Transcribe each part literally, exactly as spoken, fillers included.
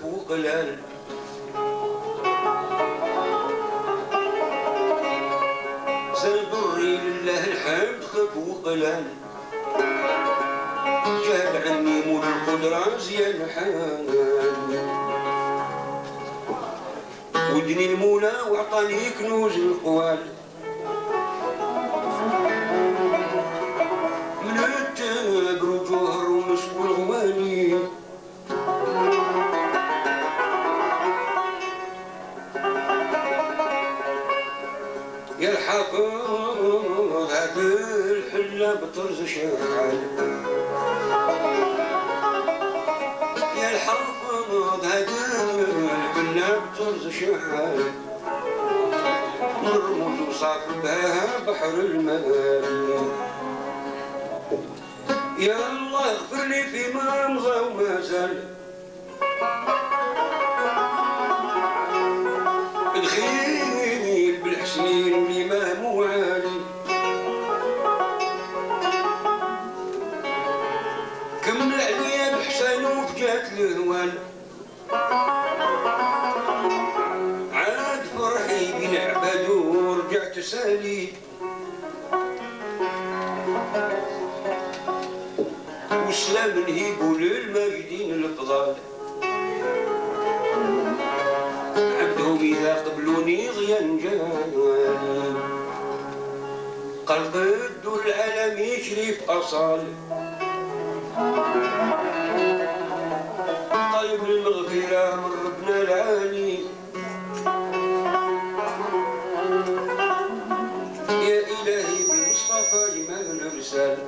وقلال سنبري لله الحمد خف وقلال جاب عني مول القدرة زيان حنان ودني المولى وعطاني كنوز القوال من التاج وجوهر ومسك والغواني يا الحافظ هاد الحلة بطرز شعال يا الحافظ هاد الحلة بطرز شعال نرمز وصاف بها بحر المال يا الله اغفر لي فيما مضى وما زال دخيل بالحسين والإمام وعالي كمل عليا بحسن وفجات الهوال عاد فرحي بين عباد ورجعت سالي وسلام نهيبو للماجدين الفضال عبدهم إذا قبلوني ضيان جاني قلب الدور العالم يجري في أصال طيب المغفرة من ربنا العالي يا إلهي بمصطفى إمام الرسالة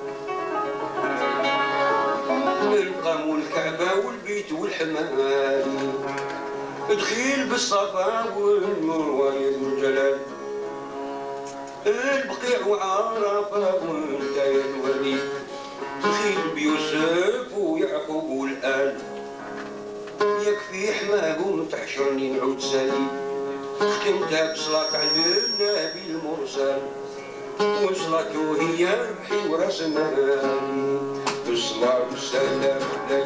القم والكعبة والبيت والحمال دخيل بالصفا والمروة يا ذو الجلال البقيع وعرفة وانت يا الولي دخيل بيوسف ويعقوب والآل يكفي حماهم تحشرني نعود سالي ختمتها بصلاة على النبي المرسل وصلاته هي ربحي وراس مالي بالصلاة والسلام